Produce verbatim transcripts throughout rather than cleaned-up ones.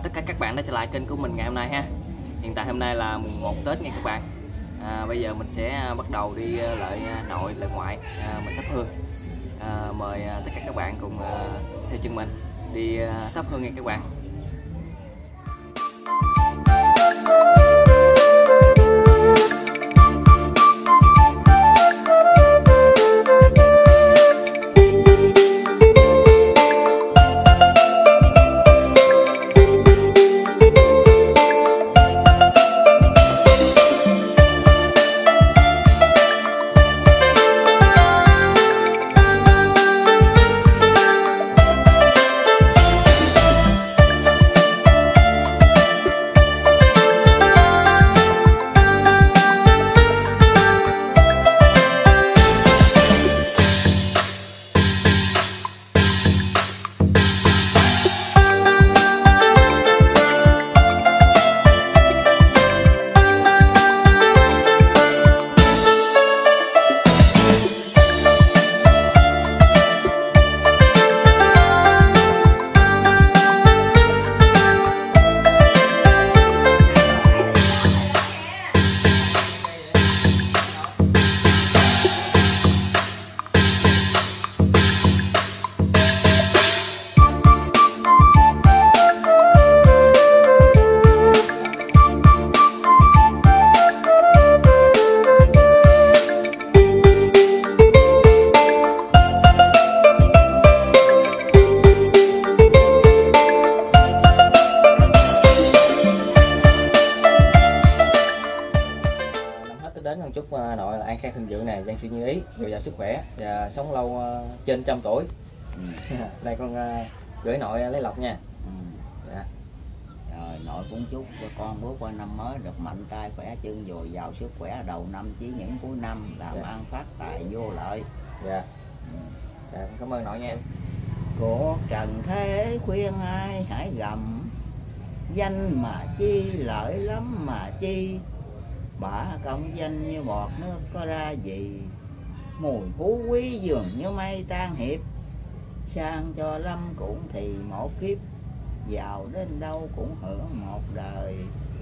tất cả các bạn đã trở lại kênh của mình ngày hôm nay ha. Hiện tại hôm nay là mùng một Tết nha các bạn. à, Bây giờ mình sẽ bắt đầu đi lại nội lại ngoại à, mình thắp hương. à, Mời tất cả các bạn cùng à, theo chân mình đi à, thắp hương nha các bạn. Đến một chúc nội là an khang thịnh vượng này, dân sự như ý, dồi dào sức khỏe và sống lâu uh, trên trăm tuổi. Ừ. Đây con uh, gửi nội lấy lộc nha. Ừ. Dạ. Rồi nội cũng chúc cho con bước qua năm mới được mạnh tay khỏe chân, dồi dào sức khỏe đầu năm chí những cuối năm làm dạ. ăn phát tài vô lợi. Dạ. Ừ. Dạ, cảm ơn nội nha. Của trần thế khuyên ai hãy gầm, danh mà chi lợi lắm mà chi, bả công danh như bọt nước có ra gì, mùi phú quý dường như mây tan hiệp, sang cho lâm cũng thì một kiếp, giàu đến đâu cũng hưởng một đời,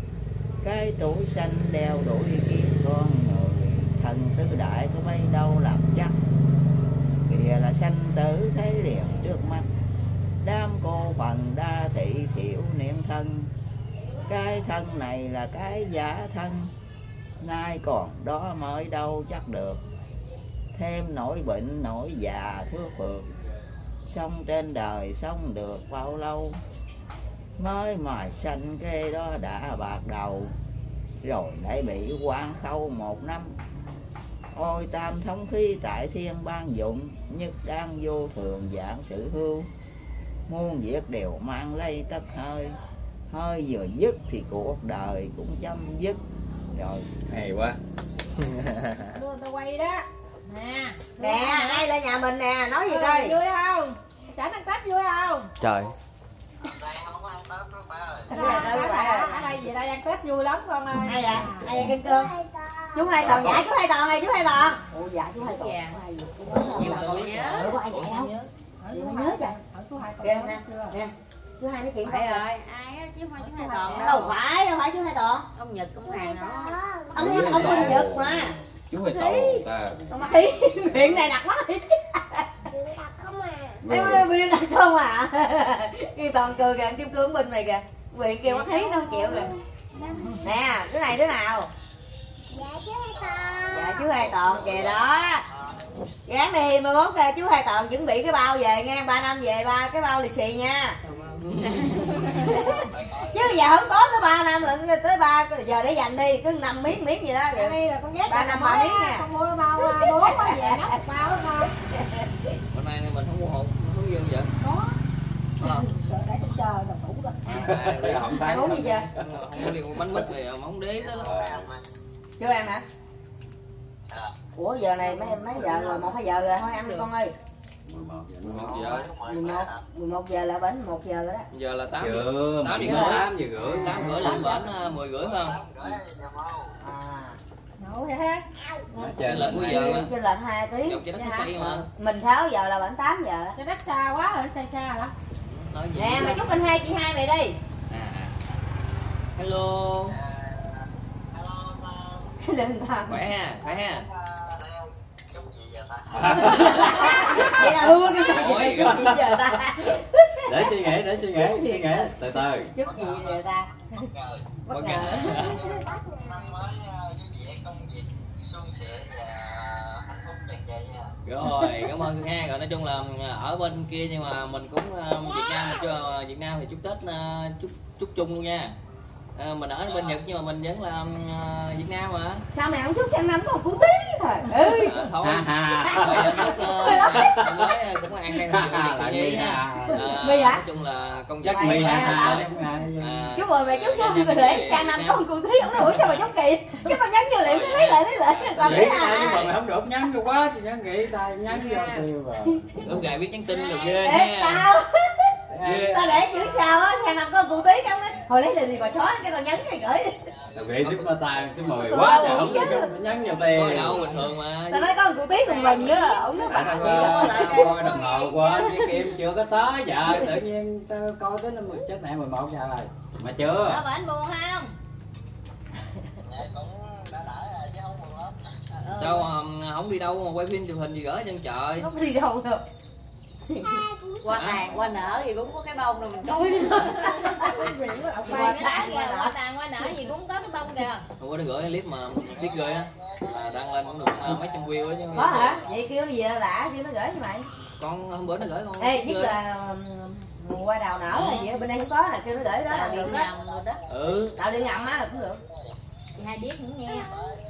cái tuổi xanh đeo đuổi kiếm con người, thần tứ đại có mấy đâu làm chắc, kìa là sanh tử thấy liền trước mắt, đám cô phần đa thị thiểu niệm thân, cái thân này là cái giả thân, nay còn đó mới đâu chắc được, thêm nỗi bệnh nỗi già thưa phượt, sống trên đời sống được bao lâu, mới mài xanh kê đó đã bạc đầu, rồi lại bị quan khâu một năm, ôi tam thống khí tại thiên ban dụng, nhất đang vô thường dạng sự hưu, muôn việc đều mang lây tất hơi, hơi vừa dứt thì cuộc đời cũng chấm dứt. Rồi hay quá. Đưa tao quay đó nè nè, ai lên nhà mình nè, nói gì ừ, coi vui không? Chảnh ăn Tết vui không? Trời, ở đây về đây ăn Tết vui lắm con ơi. ai vậy? Ai vậy Kim Cương? Chú Hai Toàn, dạ chú Hai Toàn này, chú Hai Toàn. Ủa dạ chú Hai Toàn. Nhưng mà tôi nhớ. Ủa có ai vậy đâu? Chị mới nhớ trời. Chú Hai Kìa nè, nè. Chú Hai nói chuyện phải con rồi, ai á chứ không phải chú Hai Toàn đâu. Đâu phải, đâu phải chú Hai Toàn. Ông Nhật ông hàng nó. Ông ông ông Nhật mà. Chú Hai Toàn ta. Ông Thi, miệng này đặt quá Thi. Em biên đặt không à? Kim Toàn cười kìa, Kim Cương bên mày kìa. Quyền kêu mắt Thí nó không chịu kìa. Nè, đứa này đứa nào? Dạ chú Hai Toàn. Dạ chú Hai Toàn kìa đó. Gán đi, mai mốt chú Hai Toàn chuẩn bị cái bao về nha, ba năm về ba cái bao lì xì nha. Chứ giờ không có tới ba năm lận, tới ba giờ để dành đi, cứ năm miếng miếng gì đó. Đây là con ghét ba năm ba miếng nha. Con mua bao bốn quá về nắp một bao đó con. bữa nay mình không mua hộp hướng dương vậy. Có. Ờ. Rồi để trên chờ đồ đủ rồi. À, không Mày muốn gì chưa? Không có đi bánh mứt này mà không để đó. Chưa ăn hả? Ủa giờ này mấy mấy giờ rồi, một hai giờ rồi, thôi ăn đi con ơi. mười một giờ. mười một mười một giờ là bánh một giờ rồi đó. Giờ là tám giờ giờ. tám giờ tám giờ rưỡi. tám rưỡi lên bển mười rưỡi phải không? À. Nấu vậy ha. Trên lệch mấy giờ mà. Trên lệch hai tiếng. Dọc trên đất xây mà. Mình sáu giờ là bển tám giờ. Cái đất xa quá rồi, xa xa hả? Nói gì? Nè mày chúc anh hai chị hai mày đi. À Hello. Lên ta. Khỏe ha, khỏe ha. Vậy là luôn cái Ôi, gì giờ ta. Để suy nghĩ, để suy nghĩ, suy nghĩ từ từ. Chúc gì giờ ta. Bất Ok. ngờ. Rồi, cảm ơn ha. Rồi nói chung là ở bên kia nhưng mà mình cũng uh, Việt Nam cho Việt Nam thì chúc Tết uh, chúc chúc chung luôn nha. Uh, mình ở bên Nhật nhưng mà mình vẫn là uh, Việt Nam mà. Sao mày không chúc sang năm còn cú tí thôi. Ừ. À, thôi. Ha ha. Bây giờ chúc uh, mới cũng ăn đang Lại nhi mi ha. ha. À, Mi hả? nói chung là công Chắc việc mi Mày ha ha. ha. À, Chúc mừng mày chúc chung rồi để sang năm con cú tí không đủ cho mày chúc kỳ. Cái tao nhắn vô liệu lấy lại lấy lại tao Vậy lấy cái tay mà à. mày không được nhắn vô quá thì nhắn nghĩ tay nhắn vô tiêu vào. lúc gài biết nhắn tin được ghê Ê ha. tao Ghê. tao để chữ sao á sang năm con cú tí không á. Hồi lấy liền thì bà chó cái tao nhắn thì gửi đi. Tao nghĩ tiếp mà tay cái mười quá trời không được nhắn vô Có tiền. đâu bình thường mà. Tao nói con cú tí cùng mình nữa. Ổng nói Tại bạn tao coi coi đồng hồ quên với Kim chưa có tới giờ tự nhiên tao coi tới nó mười chết mẹ mười một giờ rồi mà chưa. Sao anh buồn không? Đâu um, không đi đâu mà quay phim chụp hình gì gửi chân trời. không đi đâu đâu. Qua tàn qua nở thì cũng có cái bông rồi mình coi nữa. Qua đá kìa, qua tàn qua nở gì cũng có cái bông kìa. Hôm bữa nó gửi clip mà clip ghê á là đăng lên cũng được uh, mấy trăm view á chứ. Có hả? Vậy kêu nó gì lạ kêu nó gửi cho mày. Con hôm bữa nó gửi con. Ê, biết ghê. là um, qua đào nở là gì bên đây không có nè, kêu nó gửi đó là Điện được đó. ngầm rồi đó. Ừ. Tạo điện ngầm á là cũng được. Chị hai biết nữa nghe.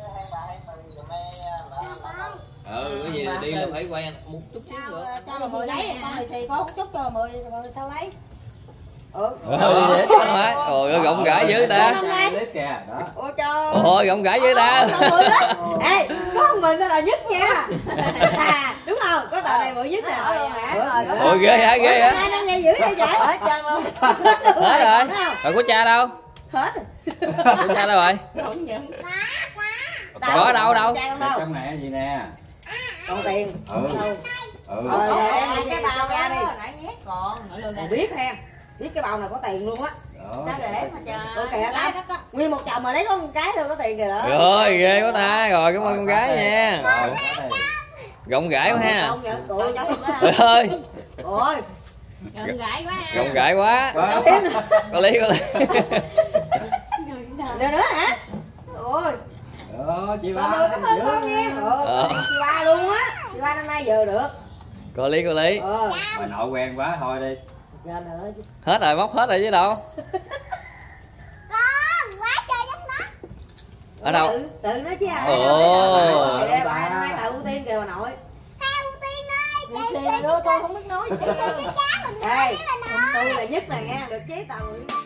Ừ cái gì là đi là phải quay một chút xíu nữa. Cho mà mười lấy con lì xì con không chút cho mười rồi sao lấy? Ừ. Ừ vậy hả? Ôi rộng rãi dữ ta. Clip kìa đó. Ôi trời. Ôi rộng rãi dữ ta. Ê, có một mình là nhất nha. À, đúng không? Có tờ này bự nhất nè. Ôi ghê hả ghê hả? Hai năm nghe dữ vậy vậy? Hết trơn không? Hết rồi. Rồi của cha đâu? Hết. Của cha đâu rồi? Không nhận. Có đâu đâu. Cha con đâu? Trong này gì nè. Con tiền. Ừ. Ừ. Rồi rồi đem lại cái bao ra đi. Nãy nhét còn. Mày biết em. Biết cái bao này có tiền luôn á. Đó. Ra để mà chờ. Ủa kìa tao. Nguyên một chồng mà lấy có một cái thôi có tiền kìa đó. Rồi ghê quá ta. Rồi cảm ơn con gái nha. Rồi, có tiền. Rộng rãi quá ha. Không nhận tụi. Trời ơi. Ôi. Rộng rãi quá ha. Rộng rãi quá. Quá. Có lý có lý. Nữa nữa hả? Ôi. Đó, chị ba. Ba cảm ơn con nha. Ờ. Chị ba luôn á. Chị ba năm nay giờ được. Có lý có lý. Ờ. Bà nội quen quá thôi đi. Giờ nữa. Hết rồi móc hết rồi chứ đâu. Con, quá trời giống nó. Ở đâu? Tự, tự nói chứ ai. Ồ. Kìa, bà năm nay tự ưu tiên kìa bà nội. Theo tiên ơi, Lì xì đưa tôi không biết nói. chị sư chứ chán mình Ê, nói. tôi là nhất nè nghe, được chế tàu.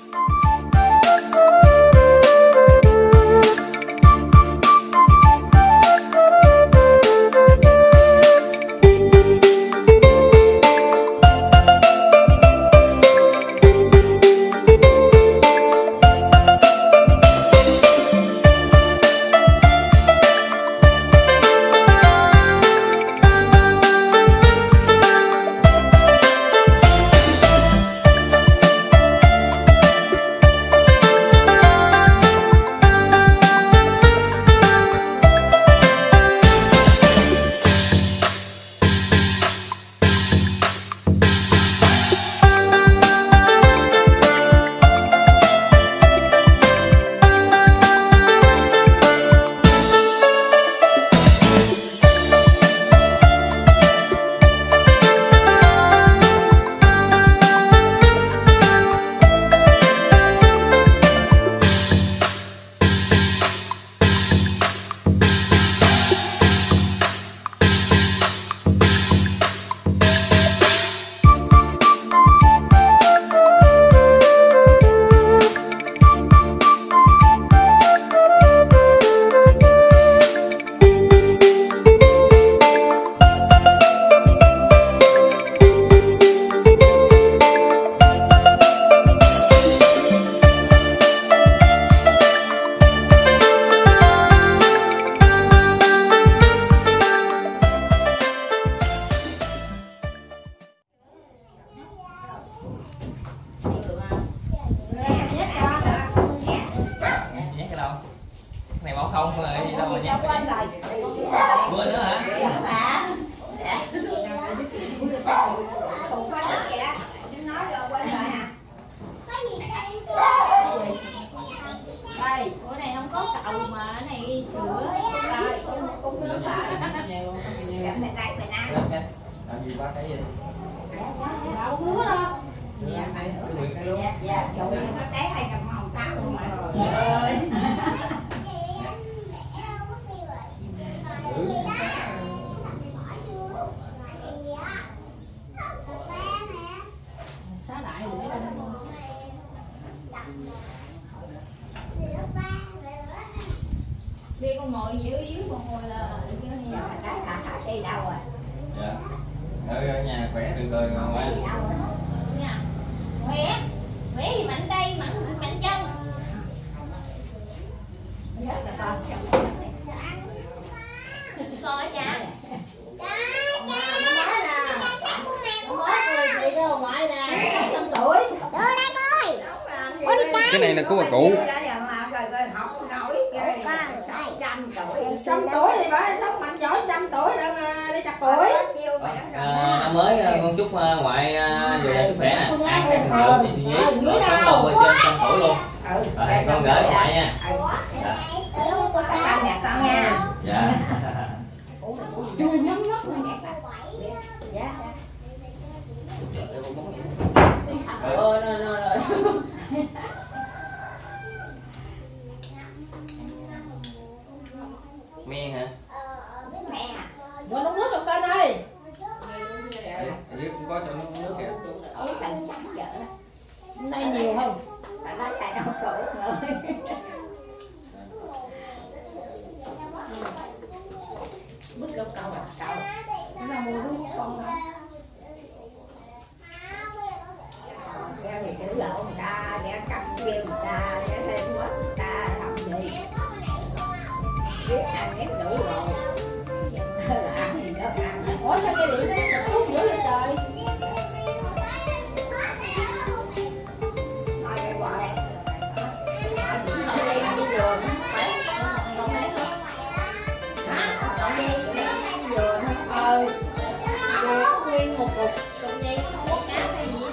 này bỏ không thôi gì đâu mà nhắc quên rồi. quên nữa hả? Không có được kìa. Nói rồi quên rồi hả? Đây, bữa này không có cậu mà cái này sữa. Rồi, cũng nước lại. Mày lấy mày ăn. Làm gì bác thấy vậy? Đâu có nước đâu. Dạ, cái nguyệt cái luôn. Dạ, dạ, chỗ nó té hay cầm hồng táo luôn mà. Ơi. Xá đại rồi mới lên. Đi con ngồi dưới dưới con ngồi là Dạ, cái thả thả đi đâu rồi? Dạ. Ở nhà khỏe từ từ ngon quá. nha. Khỏe. Khỏe thì mạnh tay, mạnh mạnh chân. Rất là con. Con ở cha. Nó mới nè. Nó mới tôi chị đó ngoại nè, năm tuổi. Cái này là của bà cụ. Năm tuổi thì phải sống mạnh giỏi, năm tuổi đang đi chặt củi. À, năm mới con chúc ngoại dồi dào sức khỏe nè, ăn cái thằng rượu thì suy nghĩ, rồi sống lâu bên trên trăm tuổi luôn. Rồi con gửi ngoại nha. Dạ. Dạ. Chui nhắm mắt nè. Dạ. Rồi rồi rồi rồi. Men hả? Vô nấu nước trong kênh ơi. Ở dưới cũng có cho nước nước kìa. Hôm nay nhiều không? Bứt gốc cầu à? Cầu. Nó ra mua bứt con hả? Đeo thì chữ lộ người ta, đeo cầm kêu người ta, đeo thêm quá người ta làm gì? Biết ăn ghép đủ rồi. Ăn thì đó ăn. Ủa sao cái điện nó sụp thuốc dữ vậy trời? Nói cái quả đây. Ở đây ăn đi dừa nữa. Phải. Còn thấy không? Hả? Còn đi ăn dừa nữa. Ờ. Dừa có nguyên một cục. Còn đi không có cá hay gì.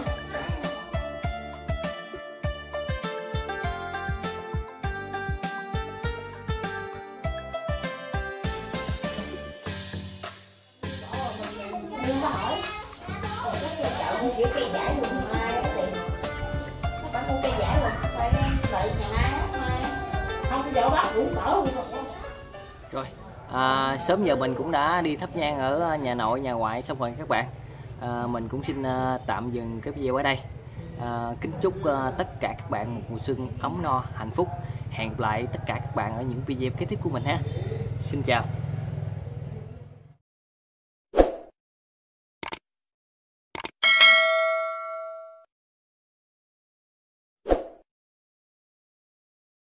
Đừng có hỏi. Còn rất là chợ mua kiểu cây giải luôn mai thì nó phải mua cây giải rồi phải đợi ngày mai mai Không bây giờ bắt đủ cỡ luôn. Rồi, à, sớm giờ mình cũng đã đi thắp nhang ở nhà nội, nhà ngoại xong rồi các bạn. À, mình cũng xin à, tạm dừng cái video ở đây. À, kính chúc à, tất cả các bạn một mùa xuân ấm no, hạnh phúc. Hẹn gặp lại tất cả các bạn ở những video kế tiếp của mình ha. Xin chào.